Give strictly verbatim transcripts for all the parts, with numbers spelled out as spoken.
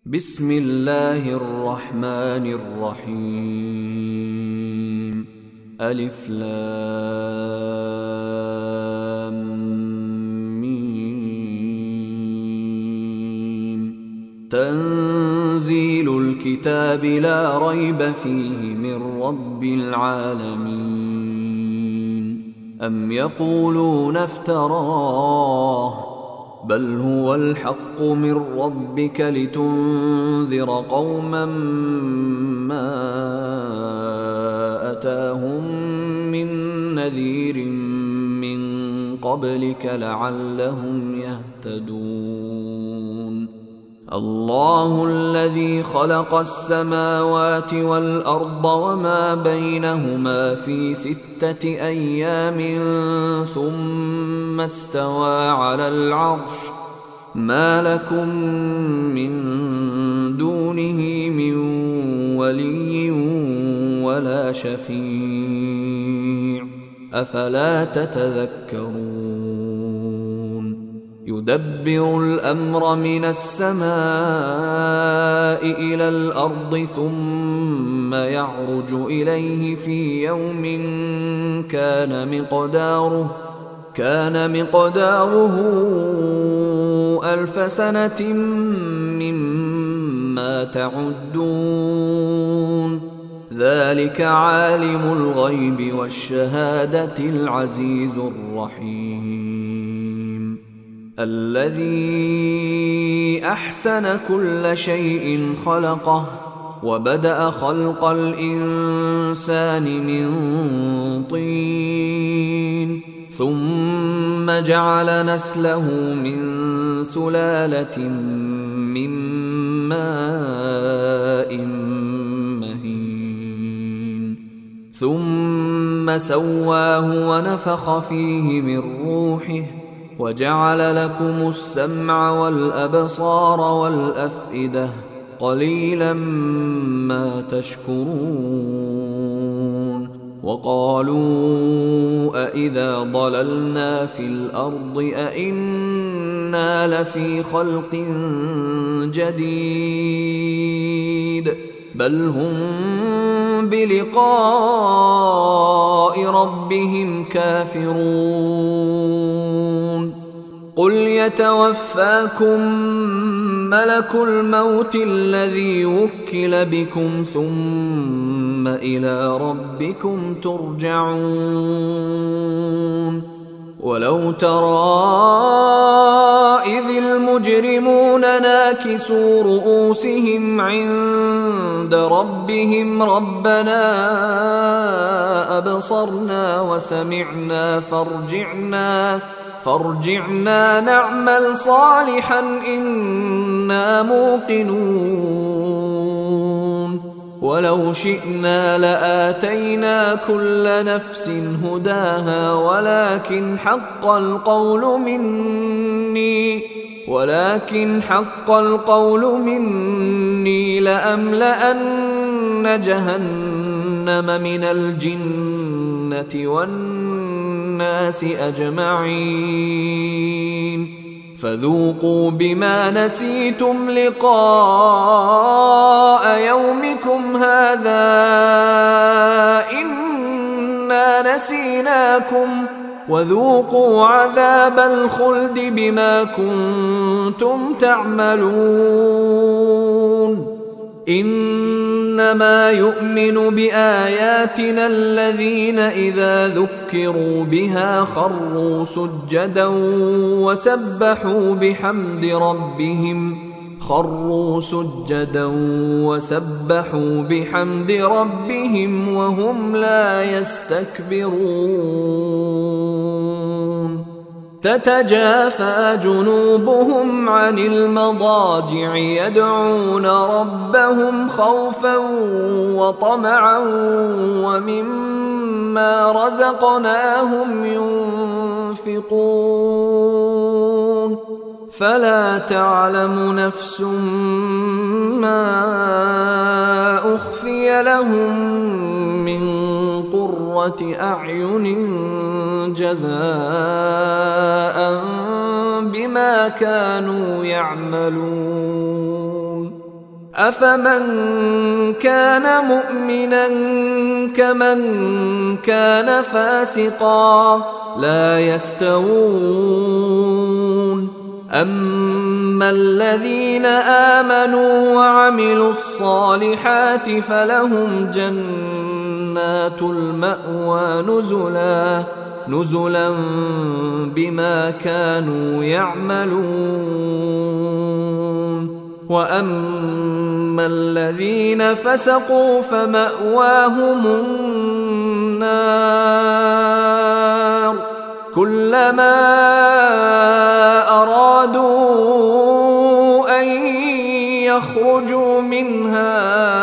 بسم الله الرحمن الرحيم. ألف لام ميم. تنزيل الكتاب لا ريب فيه من رب العالمين. أم يقولون افتراه بل هو الحق من ربك لتنذر قوما ما أتاهم من نذير من قبلك لعلهم يهتدون. الله الذي خلق السماوات والأرض وما بينهما في ستة أيام ثم استوى على العرش ما لكم من دونه من ولي ولا شفيع أفلا تتذكرون. يدبر الأمر من السماء إلى الأرض ثم يعرج إليه في يوم كان مقداره كان مقداره ألف سنة مما تعدون. ذلك عالم الغيب والشهادة العزيز الرحيم. الذي أحسن كل شيء خلقه وبدأ خلق الإنسان من طين ثم جعل نسله من سلالة من ماء مهين ثم سواه ونفخ فيه من روحه وجعل لكم السمع والأبصار والأفئدة قليلا ما تشكرون. وقالوا أإذا ضللنا في الأرض أإنا لفي خلق جديد بل هم بلقاء ربهم كافرون. قل يتوفاكم ملك الموت الذي وكل بكم ثم إلى ربكم ترجعون. ولو ترى إذ المجرمون ناكسوا رؤوسهم عند ربهم ربنا أبصرنا وسمعنا فارجعنا فارجعنا نعمل صالحا إنا موقنون. ولو شئنا لآتينا كل نفس هداها ولكن حق القول مني ولكن حق القول مني لأملأن جهنم من الجنة والناس أجمعين. فذوقوا بما نسيتم لقاء يومكم هذا إنا نسيناكم وذوقوا عذاب الخلد بما كنتم تعملون. إنما يؤمن بآياتنا الذين إذا ذكروا بها خروا سجدا وسبحوا بحمد ربهم خروا سجدا وسبحوا بحمد ربهم وهم لا يستكبرون. تتجافى جنوبهم عن المضاجع يدعون ربهم خوفا وطمعا ومما رزقناهم ينفقون. فلا تعلم نفس ما أخفي لهم من قرة أعين جزاء بما كانوا يعملون أفمن كان مؤمنا كمن كان فاسقا لا يستوون أما الذين آمنوا وعملوا الصالحات فلهم جنات المأوى نزلا نزلا بما كانوا يعملون وأما الذين فسقوا فمأواهم النار كلما أرادوا أن يخرجوا منها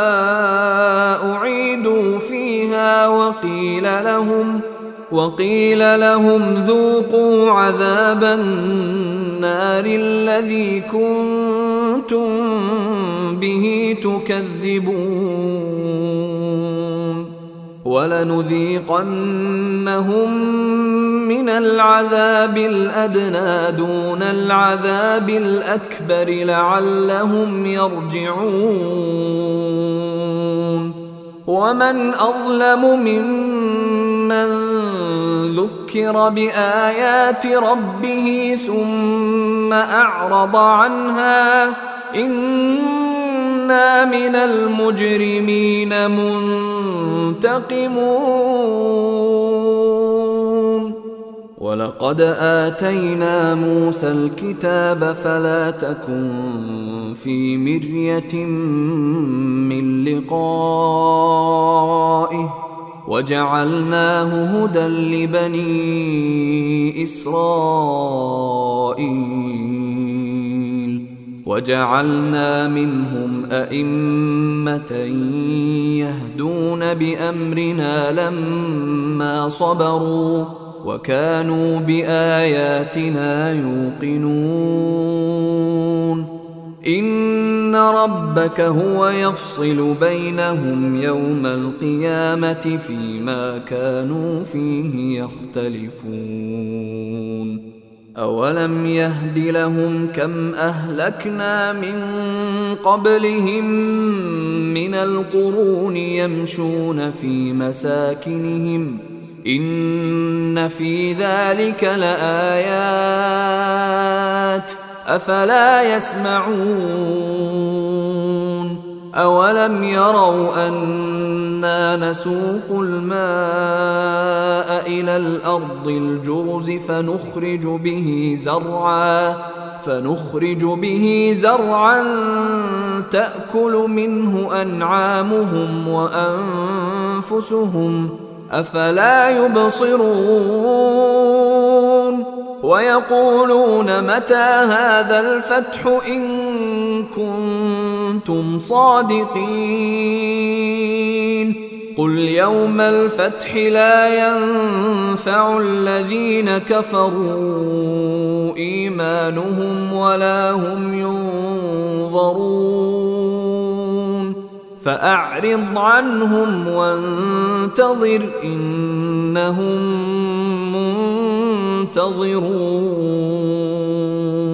أعيدوا فيها وقيل لهم وقيل لهم ذوقوا عذاب النار الذي كنتم به تكذبون ولنذيقنهم من العذاب الأدنى دون العذاب الأكبر لعلهم يرجعون ومن أظلم ممن ذكر بآيات ربه ثم أعرض عنها إنا من المجرمين منتقمون ولقد آتينا موسى الكتاب فلا تكن في مرية من لقائه وجعلناه هدى لبني إسرائيل وجعلنا منهم أئمة يهدون بأمرنا لما صبروا وكانوا بآياتنا يوقنون إن ربك هو يفصل بينهم يوم القيامة فيما كانوا فيه يختلفون أولم يهد لهم كم أهلكنا من قبلهم من القرون يمشون في مساكنهم إن في ذلك لآيات أفلا يسمعون أولم يروا أنا نسوق الماء إلى الأرض الجرز فنخرج به زرعا فنخرج به زرعا تأكل منه أنعامهم وأنفسهم أفلا يبصرون ويقولون متى هذا الفتح إن كنتم صادقين قل يوم الفتح لا ينفع الذين كفروا إيمانهم ولا هم ينظرون فأعرض عنهم وانتظر إنهم منتظرون